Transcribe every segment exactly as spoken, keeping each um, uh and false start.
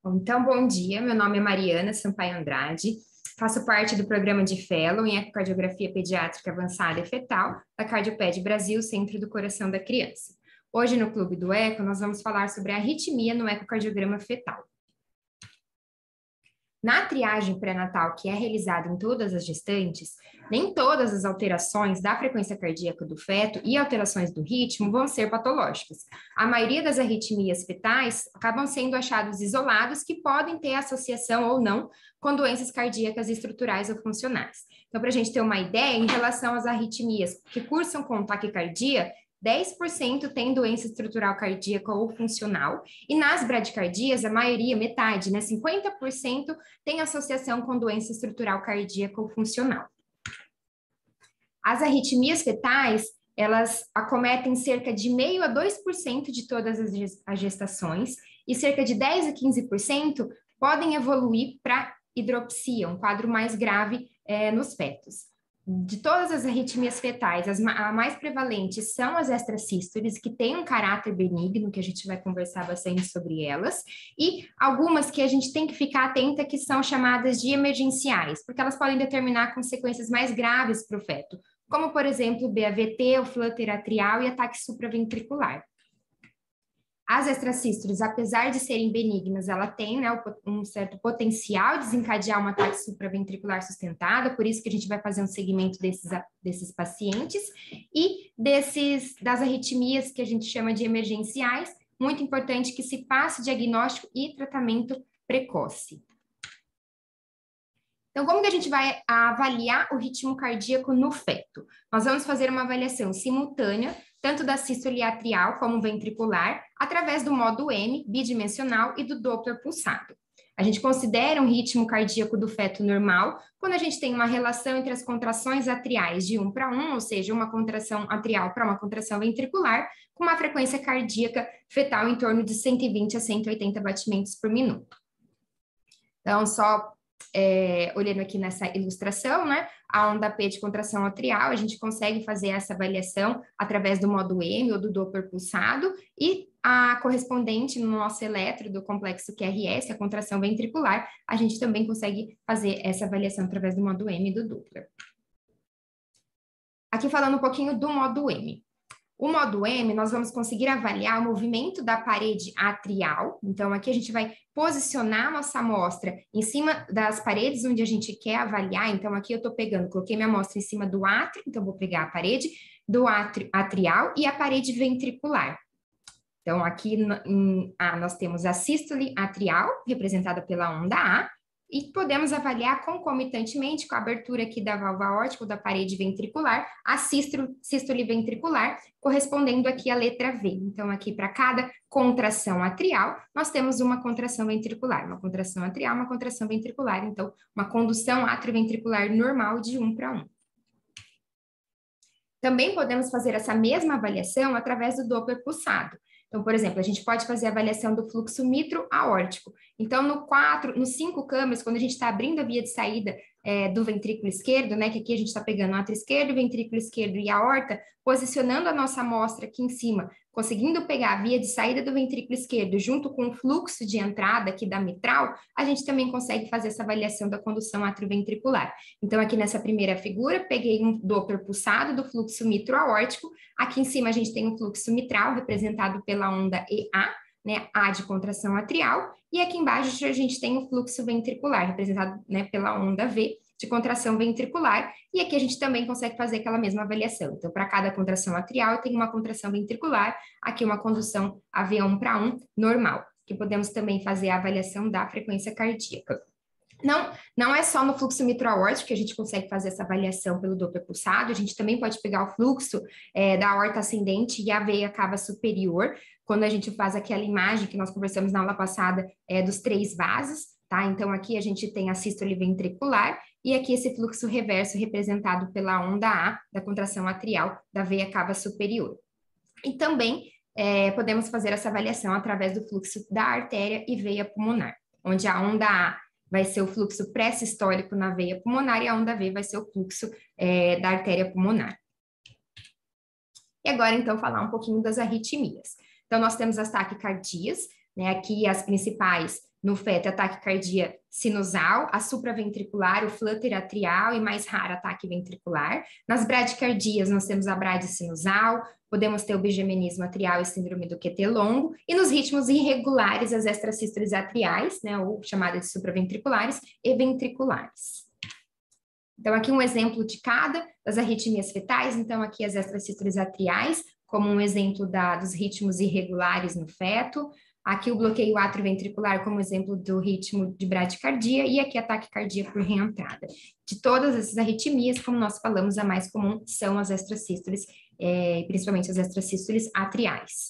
Então, bom dia, meu nome é Mariana Sampaio Andrade, faço parte do programa de Fellow em Ecocardiografia Pediátrica Avançada e Fetal da Cardioped Brasil, Centro do Coração da Criança. Hoje, no Clube do Eco, nós vamos falar sobre a arritmia no ecocardiograma fetal. Na triagem pré-natal, que é realizada em todas as gestantes, nem todas as alterações da frequência cardíaca do feto e alterações do ritmo vão ser patológicas. A maioria das arritmias fetais acabam sendo achados isolados que podem ter associação ou não com doenças cardíacas estruturais ou funcionais. Então, para a gente ter uma ideia, em relação às arritmias que cursam com taquicardia, dez por cento tem doença estrutural cardíaca ou funcional, e nas bradicardias, a maioria, metade, né, cinquenta por cento tem associação com doença estrutural cardíaca ou funcional. As arritmias fetais, elas acometem cerca de zero vírgula cinco a dois por cento de todas as gestações, e cerca de dez a quinze por cento podem evoluir para hidropsia, um quadro mais grave é, nos fetos. De todas as arritmias fetais, as ma mais prevalentes são as extrasístoles, que têm um caráter benigno, que a gente vai conversar bastante sobre elas, e algumas que a gente tem que ficar atenta, que são chamadas de emergenciais, porque elas podem determinar consequências mais graves para o feto, como, por exemplo, o B A V T, o flutter atrial e ataque supraventricular. As extrasístoles, apesar de serem benignas, ela tem, né, um certo potencial de desencadear um ataque supraventricular sustentado, por isso que a gente vai fazer um segmento desses, desses pacientes, e desses, das arritmias que a gente chama de emergenciais, muito importante que se passe diagnóstico e tratamento precoce. Então, como que a gente vai avaliar o ritmo cardíaco no feto? Nós vamos fazer uma avaliação simultânea, tanto da sístole atrial como ventricular, através do modo M, bidimensional, e do Doppler pulsado. A gente considera um ritmo cardíaco do feto normal quando a gente tem uma relação entre as contrações atriais de um para um, ou seja, uma contração atrial para uma contração ventricular, com uma frequência cardíaca fetal em torno de cento e vinte a cento e oitenta batimentos por minuto. Então, só É, olhando aqui nessa ilustração, né, a onda P de contração atrial, a gente consegue fazer essa avaliação através do modo M ou do Doppler pulsado, e a correspondente no nosso eletro do complexo Q R S, a contração ventricular, a gente também consegue fazer essa avaliação através do modo M e do Doppler. Aqui falando um pouquinho do modo M. O modo M, nós vamos conseguir avaliar o movimento da parede atrial. Então, aqui a gente vai posicionar a nossa amostra em cima das paredes onde a gente quer avaliar. Então, aqui eu estou pegando, coloquei minha amostra em cima do átrio, então vou pegar a parede do átrio atrial e a parede ventricular. Então, aqui em A, nós temos a sístole atrial, representada pela onda A, e podemos avaliar concomitantemente com a abertura aqui da válvula aórtica ou da parede ventricular, a sístole ventricular, correspondendo aqui à letra V. Então, aqui para cada contração atrial, nós temos uma contração ventricular, uma contração atrial, uma contração ventricular, então, uma condução atrioventricular normal de um para um. Também podemos fazer essa mesma avaliação através do Doppler pulsado. Então, por exemplo, a gente pode fazer a avaliação do fluxo mitro-aórtico. Então, no quatro, nos cinco câmeras, quando a gente está abrindo a via de saída é, do ventrículo esquerdo, né, que aqui a gente está pegando o átrio esquerdo, o ventrículo esquerdo e a aorta, posicionando a nossa amostra aqui em cima, conseguindo pegar a via de saída do ventrículo esquerdo junto com o fluxo de entrada aqui da mitral, a gente também consegue fazer essa avaliação da condução atrioventricular. Então, aqui nessa primeira figura, peguei um Doppler pulsado do fluxo mitro-aórtico. Aqui em cima a gente tem um fluxo mitral, representado pela onda E A, né, A de contração atrial, e aqui embaixo a gente tem o fluxo ventricular, representado, né, pela onda V de contração ventricular, e aqui a gente também consegue fazer aquela mesma avaliação. Então, para cada contração atrial, tem uma contração ventricular, aqui uma condução A V um para um normal, que podemos também fazer a avaliação da frequência cardíaca. Não, não é só no fluxo mitro-aórtico que a gente consegue fazer essa avaliação pelo Doppler pulsado, a gente também pode pegar o fluxo é, da aorta ascendente e a veia cava superior, quando a gente faz aquela imagem que nós conversamos na aula passada é, dos três vasos, tá? Então, aqui a gente tem a sístole ventricular e aqui esse fluxo reverso representado pela onda A, da contração atrial da veia cava superior. E também é, podemos fazer essa avaliação através do fluxo da artéria e veia pulmonar, onde a onda A vai ser o fluxo pré-sistólico na veia pulmonar e a onda V vai ser o fluxo é, da artéria pulmonar. E agora, então, falar um pouquinho das arritmias. Então, nós temos as taquicardias, né? Aqui as principais no feto, a taquicardia sinusal, a supraventricular, o flutter atrial e mais raro, ataque ventricular. Nas bradicardias, nós temos a brade sinusal, podemos ter o bigemenismo atrial e síndrome do Q T longo, e nos ritmos irregulares, as extrasístoles atriais, né, ou chamadas de supraventriculares e ventriculares. Então, aqui um exemplo de cada das arritmias fetais, então aqui as extrasístoles atriais, como um exemplo da, dos ritmos irregulares no feto. Aqui o bloqueio atrioventricular como exemplo do ritmo de bradicardia e aqui a taquicardia por reentrada. De todas essas arritmias, como nós falamos, a mais comum são as extrasístoles, é, principalmente as extrasístoles atriais.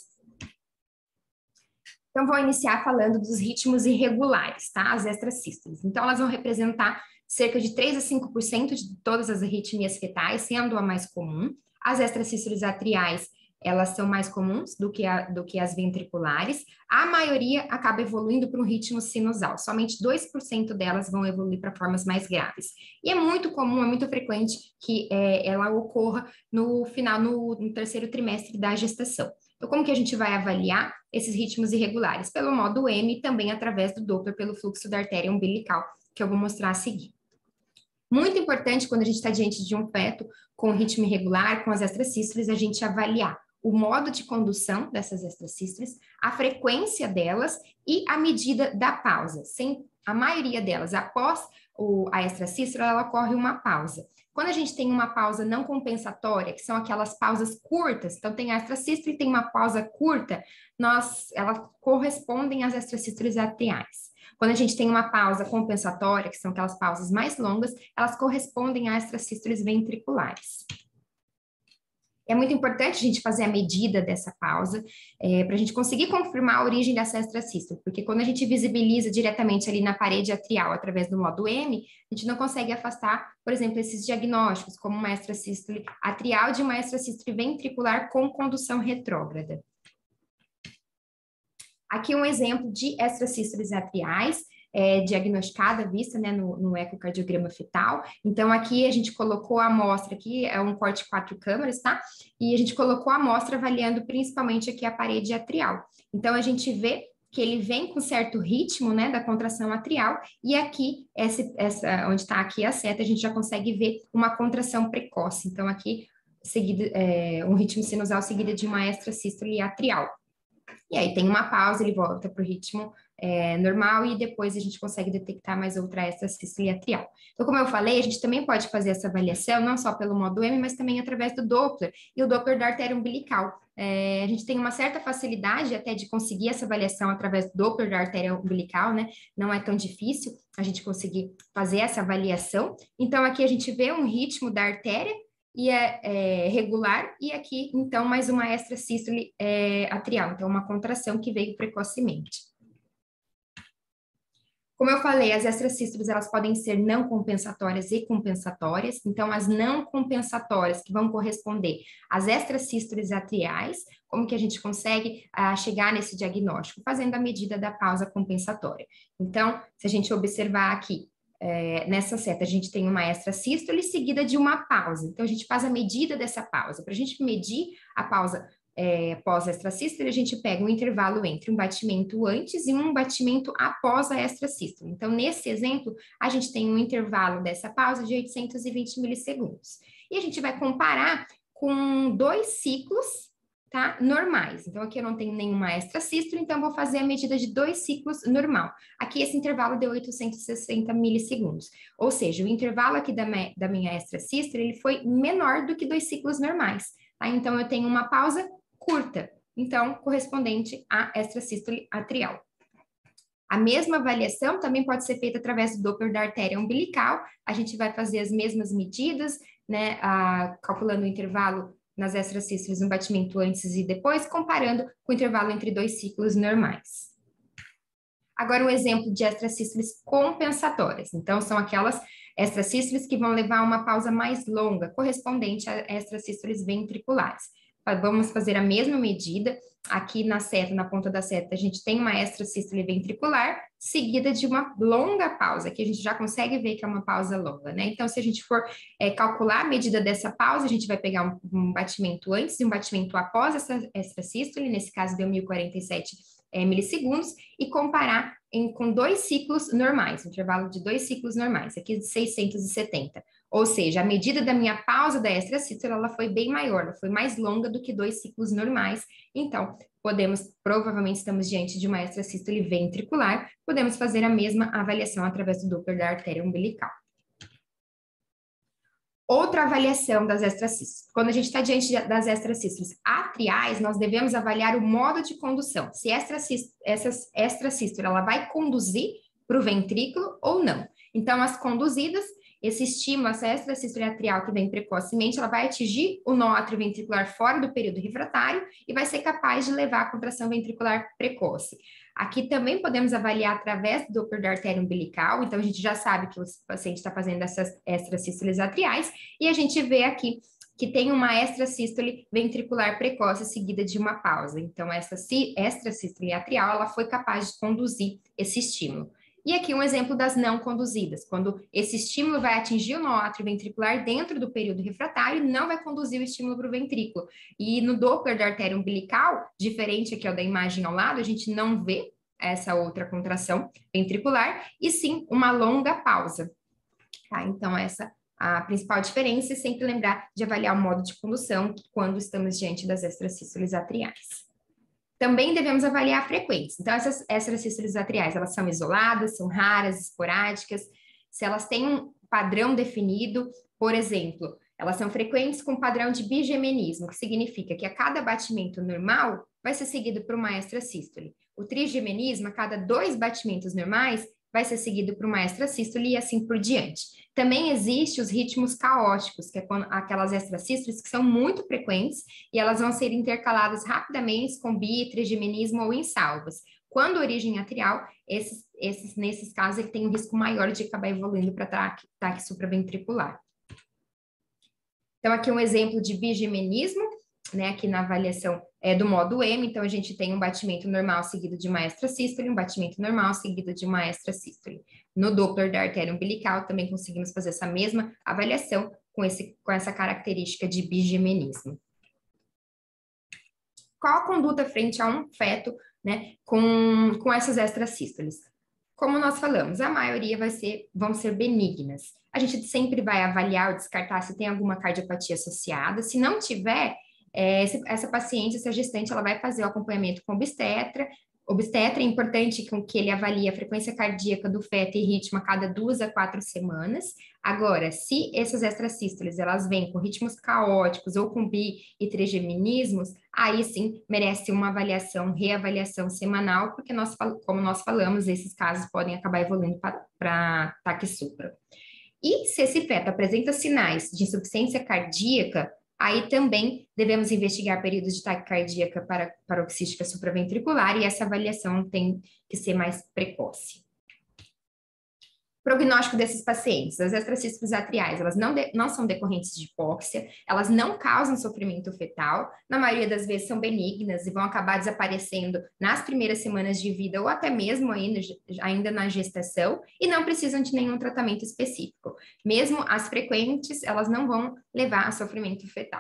Então, vou iniciar falando dos ritmos irregulares, tá? As extrasístoles. Então, elas vão representar cerca de três a cinco por cento de todas as arritmias fetais, sendo a mais comum. As extrasístoles atriais, elas são mais comuns do que, a, do que as ventriculares. A maioria acaba evoluindo para um ritmo sinusal. Somente dois por cento delas vão evoluir para formas mais graves. E é muito comum, é muito frequente que é, ela ocorra no final, no, no terceiro trimestre da gestação. Então, como que a gente vai avaliar esses ritmos irregulares? Pelo modo M e também através do Doppler pelo fluxo da artéria umbilical, que eu vou mostrar a seguir. Muito importante quando a gente está diante de um feto com ritmo irregular, com as extrasístoles, a gente avaliar o modo de condução dessas extrasístoles, a frequência delas e a medida da pausa. Sem a maioria delas, após o, a extrasístole, ela ocorre uma pausa. Quando a gente tem uma pausa não compensatória, que são aquelas pausas curtas, então tem a extrasístole e tem uma pausa curta, nós, elas correspondem às extrasístoles atriais. Quando a gente tem uma pausa compensatória, que são aquelas pausas mais longas, elas correspondem às extrasístoles ventriculares. É muito importante a gente fazer a medida dessa pausa, é, para a gente conseguir confirmar a origem dessa extrasístole, porque quando a gente visibiliza diretamente ali na parede atrial, através do modo M, a gente não consegue afastar, por exemplo, esses diagnósticos, como uma extrasístole atrial de uma extrasístole ventricular com condução retrógrada. Aqui um exemplo de extrasístoles atriais, É, diagnosticada, vista, né, no, no ecocardiograma fetal. Então, aqui a gente colocou a amostra, aqui é um corte quatro câmaras, tá? E a gente colocou a amostra avaliando principalmente aqui a parede atrial. Então, a gente vê que ele vem com certo ritmo, né, da contração atrial, e aqui, essa, essa, onde está aqui a seta, a gente já consegue ver uma contração precoce. Então, aqui, seguida, é, um ritmo sinusal seguida de uma extrasístole atrial. E aí tem uma pausa, ele volta para o ritmo é, normal e depois a gente consegue detectar mais outra extrasístole atrial. Então, como eu falei, a gente também pode fazer essa avaliação, não só pelo modo M, mas também através do Doppler e o Doppler da artéria umbilical. É, a gente tem uma certa facilidade até de conseguir essa avaliação através do Doppler da artéria umbilical, né? Não é tão difícil a gente conseguir fazer essa avaliação. Então, aqui a gente vê um ritmo da artéria e é, é regular, e aqui, então, mais uma extrasístole é, atrial, então uma contração que veio precocemente. Como eu falei, as extrasístoles, elas podem ser não compensatórias e compensatórias, então as não compensatórias que vão corresponder às extrasístoles atriais, como que a gente consegue ah, chegar nesse diagnóstico? Fazendo a medida da pausa compensatória. Então, se a gente observar aqui, É, nessa seta, a gente tem uma extrasístole seguida de uma pausa. Então, a gente faz a medida dessa pausa. Para a gente medir a pausa é, pós-extrasístole, a gente pega um intervalo entre um batimento antes e um batimento após a extrasístole. Então, nesse exemplo, a gente tem um intervalo dessa pausa de oitocentos e vinte milissegundos. E a gente vai comparar com dois ciclos, tá? Normais. Então, aqui eu não tenho nenhuma extrasístole, então vou fazer a medida de dois ciclos normal. Aqui esse intervalo deu oitocentos e sessenta milissegundos. Ou seja, o intervalo aqui da, me, da minha extrasístole, ele foi menor do que dois ciclos normais, tá? Então, eu tenho uma pausa curta, então, correspondente à extrasístole atrial. A mesma avaliação também pode ser feita através do Doppler da artéria umbilical. A gente vai fazer as mesmas medidas, né, a, calculando o intervalo nas extrasístoles, um batimento antes e depois, comparando com o intervalo entre dois ciclos normais. Agora, um exemplo de extrasístoles compensatórias. Então, são aquelas extrasístoles que vão levar a uma pausa mais longa, correspondente a extrasístoles ventriculares. Vamos fazer a mesma medida. Aqui na seta, na ponta da seta, a gente tem uma extrasístole ventricular, seguida de uma longa pausa, que a gente já consegue ver que é uma pausa longa, né? Então, se a gente for é, calcular a medida dessa pausa, a gente vai pegar um, um batimento antes e um batimento após essa extrasístole, nesse caso deu mil e quarenta e sete é, milissegundos e comparar em, com dois ciclos normais, um intervalo de dois ciclos normais, aqui de seiscentos e setenta. Ou seja, a medida da minha pausa da extrasístole, ela foi bem maior, ela foi mais longa do que dois ciclos normais. Então, podemos, provavelmente estamos diante de uma extrasístole ventricular, podemos fazer a mesma avaliação através do Doppler da artéria umbilical. Outra avaliação das extrasístoles. Quando a gente está diante das extrasístoles atriais, nós devemos avaliar o modo de condução. Se essa extrasístole ela vai conduzir para o ventrículo ou não. Então, as conduzidas, esse estímulo, essa extrasístole atrial que vem precocemente, ela vai atingir o nó atrioventricular fora do período refratário e vai ser capaz de levar à contração ventricular precoce. Aqui também podemos avaliar através do Doppler da artéria umbilical, então a gente já sabe que o paciente está fazendo essas extrasístoles atriais, e a gente vê aqui que tem uma extrasístole ventricular precoce seguida de uma pausa. Então, essa extrasístole atrial, ela foi capaz de conduzir esse estímulo. E aqui um exemplo das não conduzidas, quando esse estímulo vai atingir o nó atrioventricular dentro do período refratário e não vai conduzir o estímulo para o ventrículo. E no Doppler da artéria umbilical, diferente aqui ó, da imagem ao lado, a gente não vê essa outra contração ventricular, e sim uma longa pausa. Tá? Então, essa a principal diferença é sempre lembrar de avaliar o modo de condução quando estamos diante das extrasístoles atriais. Também devemos avaliar a frequência. Então, essas extrasístoles atriais, elas são isoladas, são raras, esporádicas. Se elas têm um padrão definido, por exemplo, elas são frequentes com padrão de bigemenismo, que significa que a cada batimento normal vai ser seguido por uma extrasístole. O trigemenismo, a cada dois batimentos normais, vai ser seguido por uma extrasístole e assim por diante. Também existem os ritmos caóticos, que é quando, aquelas extrasístoles que são muito frequentes e elas vão ser intercaladas rapidamente com bi, trigemenismo ou insalvas. Quando origem atrial, esses, esses, nesses casos, ele tem um risco maior de acabar evoluindo para ataque, ataque supraventricular. Então, aqui um exemplo de bigemenismo, né, aqui na avaliação é, do modo M, então a gente tem um batimento normal seguido de uma extrasístole, um batimento normal seguido de uma extrasístole. No Doppler da artéria umbilical também conseguimos fazer essa mesma avaliação com, esse, com essa característica de bigemenismo. Qual a conduta frente a um feto, né, com, com essas extrasístoles? Como nós falamos, a maioria vai ser, vão ser benignas. A gente sempre vai avaliar ou descartar se tem alguma cardiopatia associada. Se não tiver, é, essa paciente, essa gestante, ela vai fazer o acompanhamento com obstetra. Obstetra é importante que ele avalie a frequência cardíaca do feto e ritmo a cada duas a quatro semanas. Agora, se essas extrasístoles, elas vêm com ritmos caóticos ou com bi e trigemenismos, aí sim merece uma avaliação, reavaliação semanal, porque nós, como nós falamos, esses casos podem acabar evoluindo para ataque supra. E se esse feto apresenta sinais de insuficiência cardíaca, aí também devemos investigar períodos de taquicardia para paroxística supraventricular, e essa avaliação tem que ser mais precoce. Prognóstico desses pacientes, as extrasístoles atriais, elas não, de, não são decorrentes de hipóxia, elas não causam sofrimento fetal, na maioria das vezes são benignas e vão acabar desaparecendo nas primeiras semanas de vida ou até mesmo ainda, ainda na gestação, e não precisam de nenhum tratamento específico. Mesmo as frequentes, elas não vão levar a sofrimento fetal.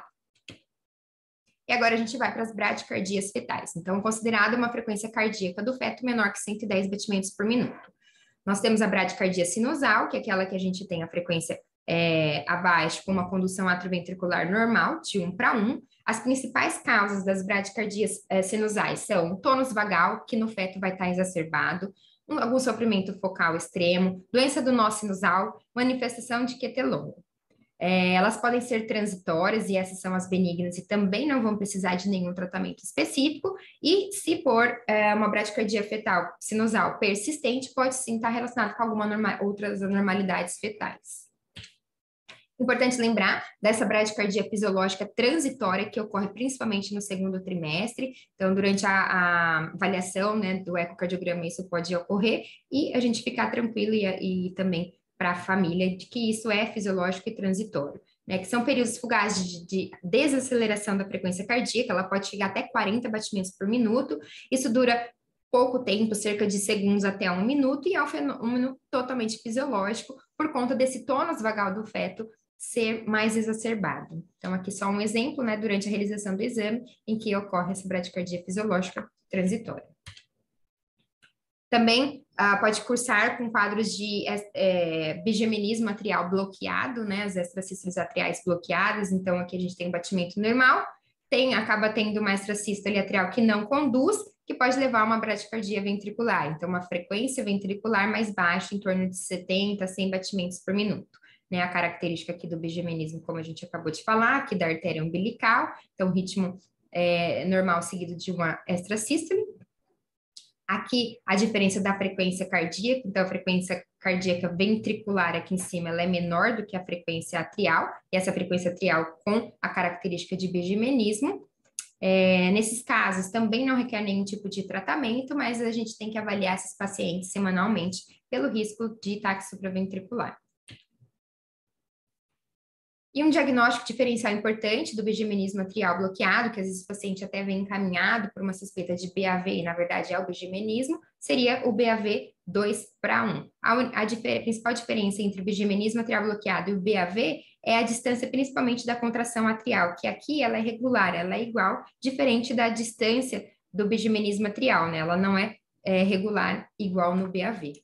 E agora a gente vai para as bradicardias fetais. Então, considerada uma frequência cardíaca do feto menor que cento e dez batimentos por minuto. Nós temos a bradicardia sinusal, que é aquela que a gente tem a frequência é, abaixo, com uma condução atrioventricular normal, de um para um. As principais causas das bradicardias é, sinusais são o tônus vagal, que no feto vai estar exacerbado, um, algum sofrimento focal extremo, doença do nó sinusal, manifestação de quetelônio. É, elas podem ser transitórias, e essas são as benignas, e também não vão precisar de nenhum tratamento específico, e se for é, uma bradicardia fetal sinusal persistente, pode sim estar relacionado com alguma norma, outras anormalidades fetais. Importante lembrar dessa bradicardia fisiológica transitória, que ocorre principalmente no segundo trimestre. Então, durante a, a avaliação, né, do ecocardiograma, isso pode ocorrer, e a gente ficar tranquilo e, e também para a família, de que isso é fisiológico e transitório, né? Que são períodos fugazes de, de desaceleração da frequência cardíaca, ela pode chegar até quarenta batimentos por minuto, isso dura pouco tempo, cerca de segundos até um minuto, e é um fenômeno totalmente fisiológico, por conta desse tônus vagal do feto ser mais exacerbado. Então, aqui só um exemplo, né, durante a realização do exame, em que ocorre essa bradicardia fisiológica transitória. Também uh, pode cursar com quadros de é, bigeminismo atrial bloqueado, né? As extrasístoles atriais bloqueadas. Então, aqui a gente tem um batimento normal. Tem, acaba tendo uma extrasístole atrial que não conduz, que pode levar a uma bradicardia ventricular. Então, uma frequência ventricular mais baixa, em torno de setenta a cem batimentos por minuto. Né? A característica aqui do bigeminismo, como a gente acabou de falar, aqui da artéria umbilical. Então, ritmo é, normal seguido de uma extrasístole. Aqui, a diferença da frequência cardíaca, então a frequência cardíaca ventricular aqui em cima, ela é menor do que a frequência atrial, e essa frequência atrial com a característica de bigemenismo. É, nesses casos, também não requer nenhum tipo de tratamento, mas a gente tem que avaliar esses pacientes semanalmente pelo risco de ataque supraventricular. E um diagnóstico diferencial importante do bigemenismo atrial bloqueado, que às vezes o paciente até vem encaminhado por uma suspeita de B A V, e na verdade é o bigemenismo, seria o B A V dois para um. A, a difer principal diferença entre o bigemenismo atrial bloqueado e o B A V é a distância principalmente da contração atrial, que aqui ela é regular, ela é igual, diferente da distância do bigemenismo atrial, né? Ela não é, é regular igual no B A V.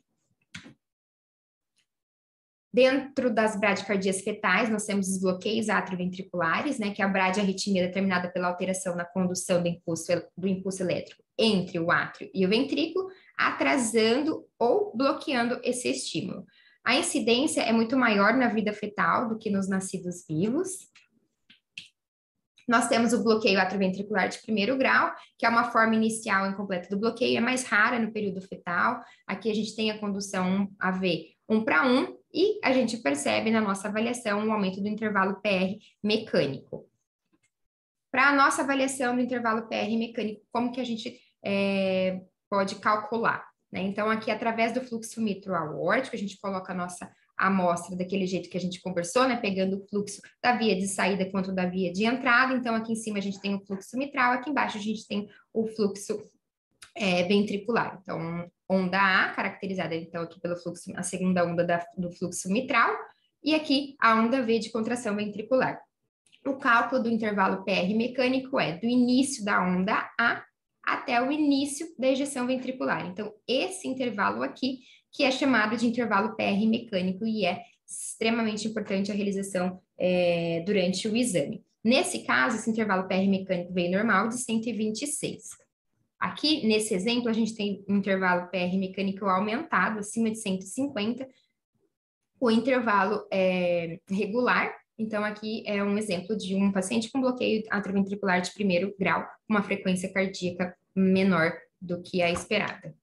Dentro das bradicardias fetais, nós temos os bloqueios atrioventriculares, né, que é a bradiarritmia determinada pela alteração na condução do impulso, do impulso elétrico entre o átrio e o ventrículo, atrasando ou bloqueando esse estímulo. A incidência é muito maior na vida fetal do que nos nascidos vivos. Nós temos o bloqueio atrioventricular de primeiro grau, que é uma forma inicial incompleta do bloqueio, é mais rara no período fetal. Aqui a gente tem a condução A V um para um, e a gente percebe na nossa avaliação um aumento do intervalo P R mecânico. Para a nossa avaliação do intervalo P R mecânico, como que a gente é, pode calcular? Né? Então, aqui, através do fluxo mitro-aórtico, a gente coloca a nossa amostra daquele jeito que a gente conversou, né? Pegando o fluxo da via de saída quanto da via de entrada. Então, aqui em cima a gente tem o fluxo mitral, aqui embaixo a gente tem o fluxo é, ventricular. Então, onda A, caracterizada então aqui pelo fluxo, a segunda onda da, do fluxo mitral, e aqui a onda V de contração ventricular. O cálculo do intervalo P R mecânico é do início da onda A até o início da ejeção ventricular. Então, esse intervalo aqui, que é chamado de intervalo P R mecânico, e é extremamente importante a realização é, durante o exame. Nesse caso, esse intervalo P R mecânico veio normal de cento e vinte e seis. Aqui, nesse exemplo, a gente tem um intervalo P R mecânico aumentado, acima de cento e cinquenta, o intervalo é regular. Então, aqui é um exemplo de um paciente com bloqueio atrioventricular de primeiro grau, com uma frequência cardíaca menor do que a esperada.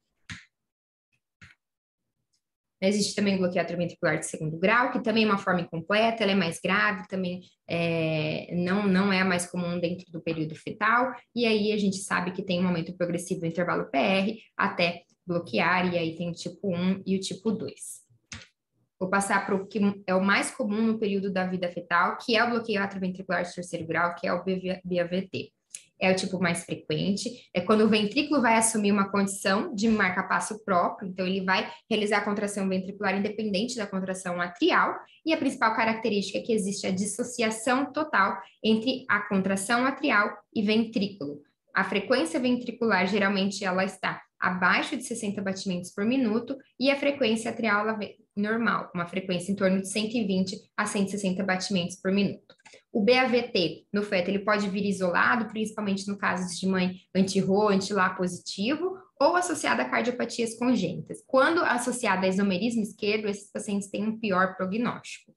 Existe também o bloqueio atrioventricular de segundo grau, que também é uma forma incompleta, ela é mais grave, também é, não, não é a mais comum dentro do período fetal, e aí a gente sabe que tem um aumento progressivo do intervalo P R até bloquear, e aí tem o tipo um e o tipo dois. Vou passar para o que é o mais comum no período da vida fetal, que é o bloqueio atrioventricular de terceiro grau, que é o B A V T. É o tipo mais frequente, é quando o ventrículo vai assumir uma condição de marca-passo próprio, então ele vai realizar a contração ventricular independente da contração atrial, e a principal característica é que existe a dissociação total entre a contração atrial e ventrículo. A frequência ventricular, geralmente, ela está abaixo de sessenta batimentos por minuto, e a frequência atrial ela vem normal, uma frequência em torno de cento e vinte a cento e sessenta batimentos por minuto. O B A V T no feto ele pode vir isolado, principalmente no caso de mãe anti-R O, anti-L A positivo, ou associado a cardiopatias congênitas. Quando associado a isomerismo esquerdo, esses pacientes têm um pior prognóstico.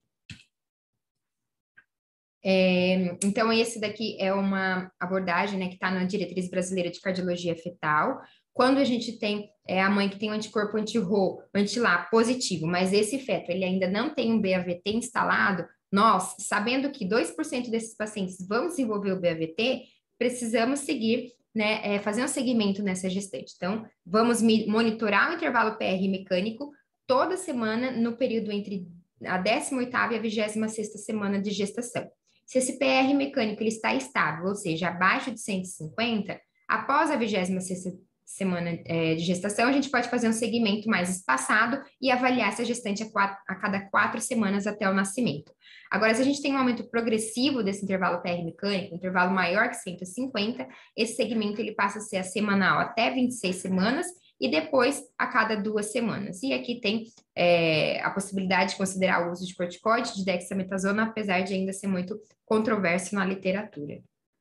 É, então, esse daqui é uma abordagem, né, que está na diretriz brasileira de cardiologia fetal. Quando a gente tem é, a mãe que tem um anticorpo anti-R O, anti-L A positivo, mas esse feto ele ainda não tem um B A V T instalado, nós, sabendo que dois por cento desses pacientes vão desenvolver o B A V T, precisamos seguir, né, é, fazer um segmento nessa gestante. Então, vamos monitorar o intervalo P R mecânico toda semana no período entre a décima oitava e a vigésima sexta semana de gestação. Se esse P R mecânico ele está estável, ou seja, abaixo de cento e cinquenta, após a vigésima sexta semana é, de gestação, a gente pode fazer um segmento mais espaçado e avaliar essa gestante a, quatro, a cada quatro semanas até o nascimento. Agora, se a gente tem um aumento progressivo desse intervalo P R mecânico, um intervalo maior que cento e cinquenta, esse segmento ele passa a ser a semanal até vinte e seis semanas e depois a cada duas semanas. E aqui tem é, a possibilidade de considerar o uso de corticoide, de dexametasona, apesar de ainda ser muito controverso na literatura.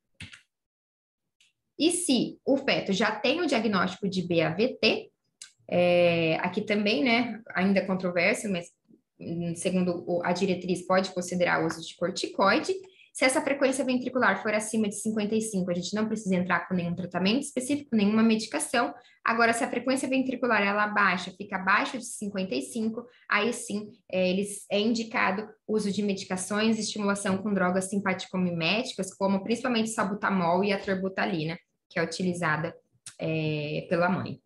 E se o feto já tem o diagnóstico de B A V T, é, aqui também, né, ainda controverso, mas segundo a diretriz pode considerar o uso de corticoide. Se essa frequência ventricular for acima de cinquenta e cinco, a gente não precisa entrar com nenhum tratamento específico, nenhuma medicação. Agora, se a frequência ventricular ela baixa, fica abaixo de cinquenta e cinco, aí sim é, eles, é indicado o uso de medicações, estimulação com drogas simpaticomiméticas, como principalmente salbutamol e a torbutalina, que é utilizada é, pela mãe.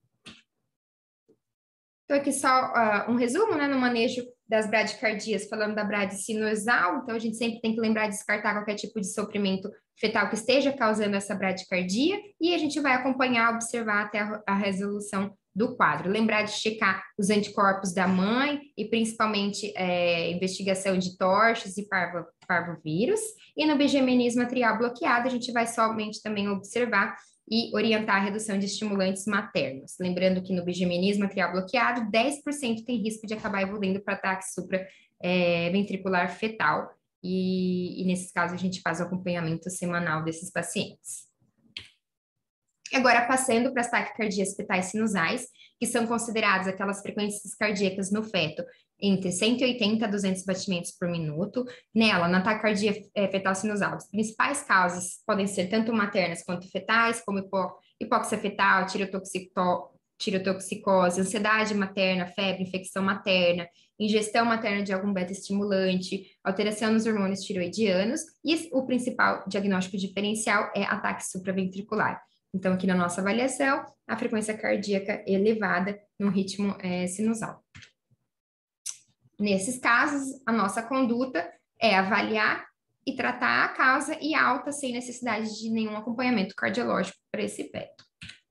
Então, aqui só uh, um resumo, né, no manejo das bradicardias, falando da bradisinusal. Então, a gente sempre tem que lembrar de descartar qualquer tipo de sofrimento fetal que esteja causando essa bradicardia, e a gente vai acompanhar, observar até a, a resolução do quadro. Lembrar de checar os anticorpos da mãe, e principalmente é, investigação de torches e parvo, parvovírus. E no bigemenismo atrial bloqueado, a gente vai somente também observar e orientar a redução de estimulantes maternos. Lembrando que no bigemenismo atrial bloqueado, dez por cento tem risco de acabar evoluindo para ataque supraventricular é, fetal, e, e nesses casos a gente faz o acompanhamento semanal desses pacientes. Agora, passando para as taquicardias fetais sinusais, que são consideradas aquelas frequências cardíacas no feto entre cento e oitenta a duzentos batimentos por minuto. Nela, na taquicardia fetal sinusal, as principais causas podem ser tanto maternas quanto fetais, como hipó hipóxia fetal, tirotoxicose, ansiedade materna, febre, infecção materna, ingestão materna de algum beta-estimulante, alteração nos hormônios tiroidianos, e o principal diagnóstico diferencial é ataque supraventricular. Então, aqui na nossa avaliação, a frequência cardíaca elevada no ritmo é, sinusal. Nesses casos, a nossa conduta é avaliar e tratar a causa e alta sem necessidade de nenhum acompanhamento cardiológico para esse feto.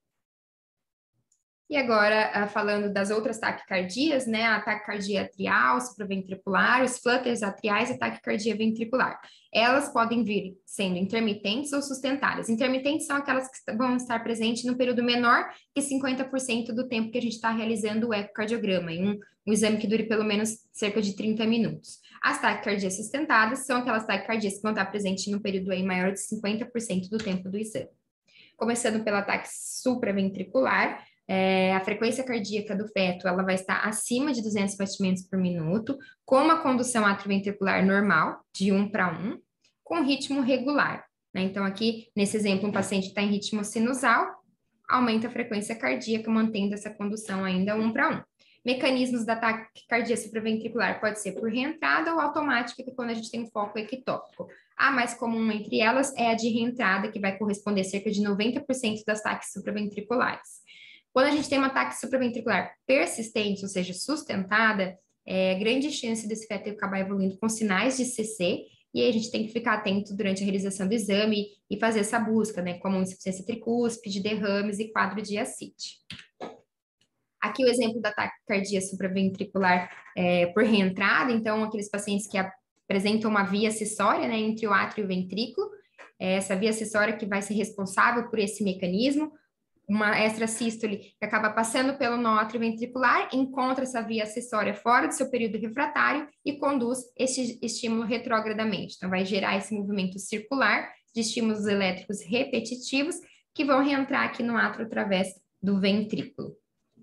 E agora, falando das outras taquicardias, né, a taquicardia atrial, supraventricular, os flutters atriais e a taquicardia ventricular. Elas podem vir sendo intermitentes ou sustentadas. Intermitentes são aquelas que vão estar presentes no período menor que cinquenta por cento do tempo que a gente está realizando o ecocardiograma, em um, um exame que dure pelo menos cerca de trinta minutos. As taquicardias sustentadas são aquelas taquicardias que vão estar presentes no período aí maior de cinquenta por cento do tempo do exame. Começando pela ataque supraventricular, É, a frequência cardíaca do feto ela vai estar acima de duzentos batimentos por minuto, com uma condução atrioventricular normal, de um para um, com ritmo regular. Né? Então, aqui, nesse exemplo, um paciente está em ritmo sinusal, aumenta a frequência cardíaca, mantendo essa condução ainda um para um. Mecanismos da taquicardia supraventricular pode ser por reentrada ou automática, que é quando a gente tem um foco ectópico. A mais comum entre elas é a de reentrada, que vai corresponder a cerca de noventa por cento das taques supraventriculares. Quando a gente tem uma ataque supraventricular persistente, ou seja, sustentada, é grande chance desse feto acabar evoluindo com sinais de C C, e aí a gente tem que ficar atento durante a realização do exame e fazer essa busca, né, como insuficiência tricúspide, derrames e quadro de ascite. Aqui o exemplo da taquicardia supraventricular é, por reentrada, então aqueles pacientes que apresentam uma via acessória, né, entre o átrio e o ventrículo, é essa via acessória que vai ser responsável por esse mecanismo, uma extrasístole que acaba passando pelo nó atrioventricular, encontra essa via acessória fora do seu período refratário e conduz esse estímulo retrogradamente. Então, vai gerar esse movimento circular de estímulos elétricos repetitivos que vão reentrar aqui no átrio através do ventrículo.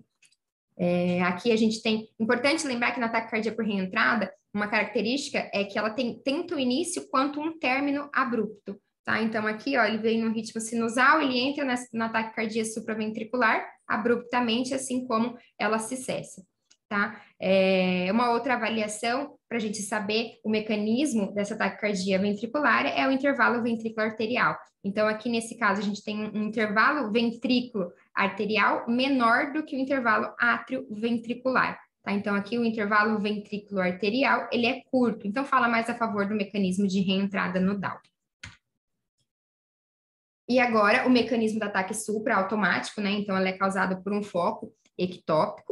É, aqui a gente tem, importante lembrar que na taquicardia por reentrada, uma característica é que ela tem tanto o início quanto um término abrupto. Tá? Então, aqui, ó, ele vem no ritmo sinusal, ele entra na, na taquicardia supraventricular abruptamente, assim como ela se cessa. Tá? É, uma outra avaliação para a gente saber o mecanismo dessa taquicardia ventricular é o intervalo ventrículo arterial. Então, aqui nesse caso, a gente tem um, um intervalo ventrículo arterial menor do que o intervalo átrio-ventricular. Tá? Então, aqui o intervalo ventrículo arterial, ele é curto, então fala mais a favor do mecanismo de reentrada nodal. E agora, o mecanismo do ataque supra automático, né? Então, ele é causado por um foco ectópico.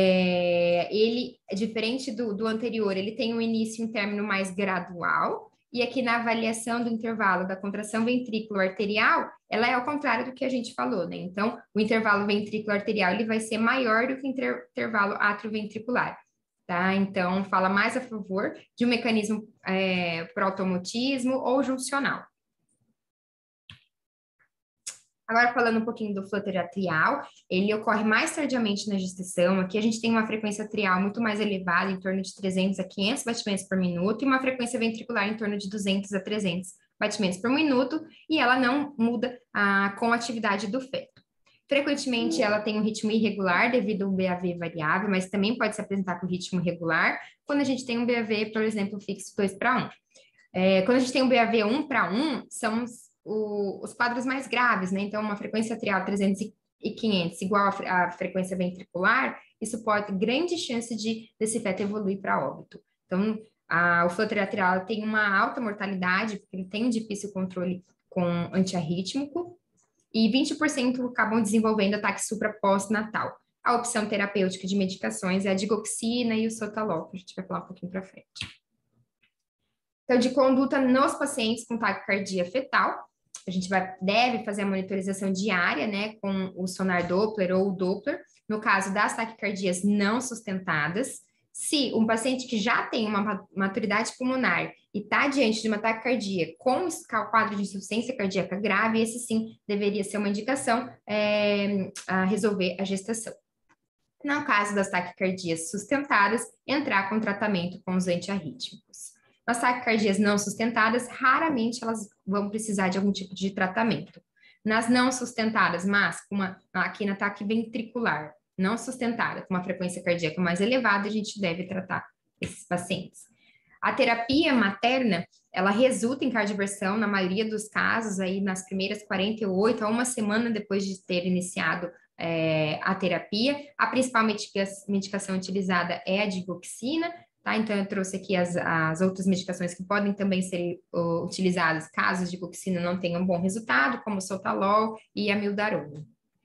É, ele é diferente do, do anterior, ele tem um início e um término mais gradual, E aqui na avaliação do intervalo da contração ventrículo-arterial, ela é ao contrário do que a gente falou, né? Então, o intervalo ventrículo-arterial, ele vai ser maior do que o inter intervalo atrioventricular, tá? Então, fala mais a favor de um mecanismo é, por automatismo ou juncional. Agora, falando um pouquinho do flutter atrial, ele ocorre mais tardiamente na gestação. Aqui a gente tem uma frequência atrial muito mais elevada, em torno de trezentos a quinhentos batimentos por minuto, e uma frequência ventricular em torno de duzentos a trezentos batimentos por minuto, e ela não muda ah, com a atividade do feto. Frequentemente, ela tem um ritmo irregular devido a um B A V variável, mas também pode se apresentar com ritmo regular quando a gente tem um B A V, por exemplo, fixo dois para um. É, quando a gente tem um B A V um para um, são os O, os quadros mais graves, né? Então, uma frequência atrial trezentos e quinhentos igual à frequência ventricular, isso pode ter grande chance de desse feto evoluir para óbito. Então, a, o flutter atrial tem uma alta mortalidade, porque ele tem um difícil controle com antiarrítmico, e vinte por cento acabam desenvolvendo ataque supra pós-natal. A opção terapêutica de medicações é a digoxina e o sotalol, que a gente vai falar um pouquinho para frente. Então, de conduta nos pacientes com taquicardia fetal, a gente vai, deve fazer a monitorização diária, né, com o sonar Doppler ou o Doppler, no caso das taquicardias não sustentadas. Se um paciente que já tem uma maturidade pulmonar e está diante de uma taquicardia com quadro de insuficiência cardíaca grave, esse sim deveria ser uma indicação é, a resolver a gestação. No caso das taquicardias sustentadas, entrar com tratamento com os antiarrítmicos. Nas taquicardias não sustentadas, raramente elas vão precisar de algum tipo de tratamento. Nas não sustentadas, mas com uma, aqui na ataque ventricular não sustentada, com uma frequência cardíaca mais elevada, a gente deve tratar esses pacientes. A terapia materna, ela resulta em cardioversão, na maioria dos casos, aí nas primeiras quarenta e oito a uma semana depois de ter iniciado é, a terapia. A principal medica medicação utilizada é a digoxina. Tá? Então, eu trouxe aqui as, as outras medicações que podem também ser uh, utilizadas caso a digoxina não tenha um bom resultado, como o sotalol e a mildarona.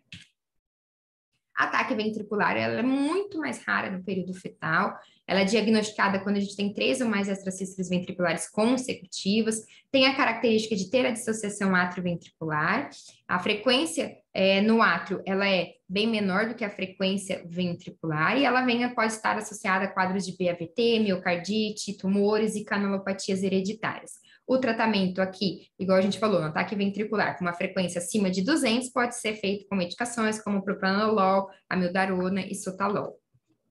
A ataque ventricular, ela é muito mais rara no período fetal. Ela é diagnosticada quando a gente tem três ou mais extracístoles ventriculares consecutivas. Tem a característica de ter a dissociação atrioventricular. A frequência é, no átrio, ela é bem menor do que a frequência ventricular e ela vem, pode estar associada a quadros de B A V T, miocardite, tumores e canalopatias hereditárias. O tratamento aqui, igual a gente falou, no ataque ventricular com uma frequência acima de duzentos, pode ser feito com medicações como propranolol, amiodarona e sotalol.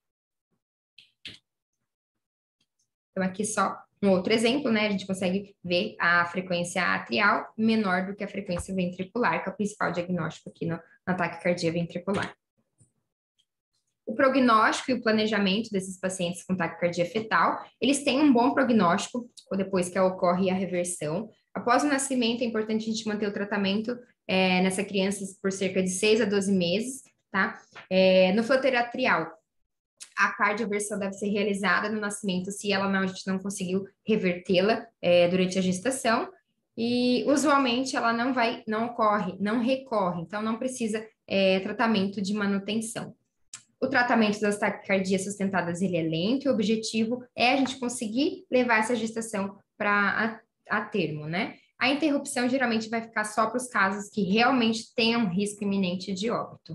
Então, aqui só um outro exemplo, né? A gente consegue ver a frequência atrial menor do que a frequência ventricular, que é o principal diagnóstico aqui no, no ataque cardíaco ventricular. O prognóstico e o planejamento desses pacientes com taquicardia fetal, eles têm um bom prognóstico depois que ocorre a reversão. Após o nascimento, é importante a gente manter o tratamento é, nessa criança por cerca de seis a doze meses, tá? É, no flutter atrial, a cardioversão deve ser realizada no nascimento, se ela não, a gente não conseguiu revertê-la é, durante a gestação, e usualmente ela não vai, não ocorre, não recorre, então não precisa é, tratamento de manutenção. O tratamento das taquicardias sustentadas, ele é lento, e o objetivo é a gente conseguir levar essa gestação para a, a termo, né? A interrupção geralmente vai ficar só para os casos que realmente tenham risco iminente de óbito.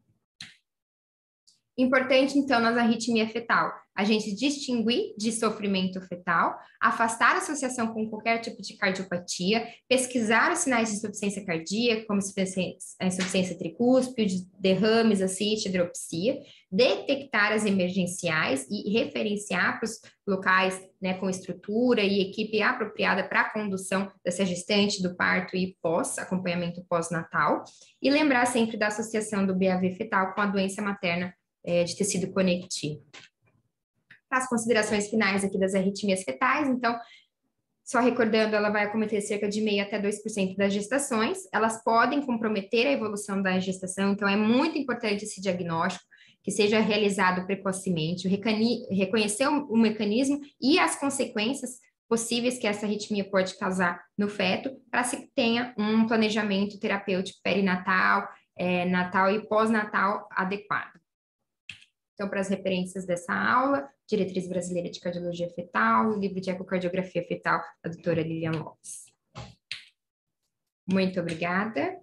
Importante, então, nas arritmia fetal, a gente distinguir de sofrimento fetal, afastar a associação com qualquer tipo de cardiopatia, pesquisar os sinais de insuficiência cardíaca, como a insuficiência tricúspide, derrames, ascite, hidropsia, detectar as emergenciais e referenciar para os locais, né, com estrutura e equipe apropriada para a condução dessa gestante, do parto e pós, acompanhamento pós-natal, e lembrar sempre da associação do B A V fetal com a doença materna É, de tecido conectivo. As considerações finais aqui das arritmias fetais, então, só recordando, ela vai acometer cerca de meio até dois por cento das gestações, elas podem comprometer a evolução da gestação, então é muito importante esse diagnóstico, que seja realizado precocemente, reconhecer o mecanismo e as consequências possíveis que essa arritmia pode causar no feto, para se tenha um planejamento terapêutico perinatal, é, natal e pós-natal adequado. Então, para as referências dessa aula, Diretriz Brasileira de Cardiologia Fetal, o livro de Ecocardiografia Fetal, da doutora Lilian Lopes. Muito obrigada.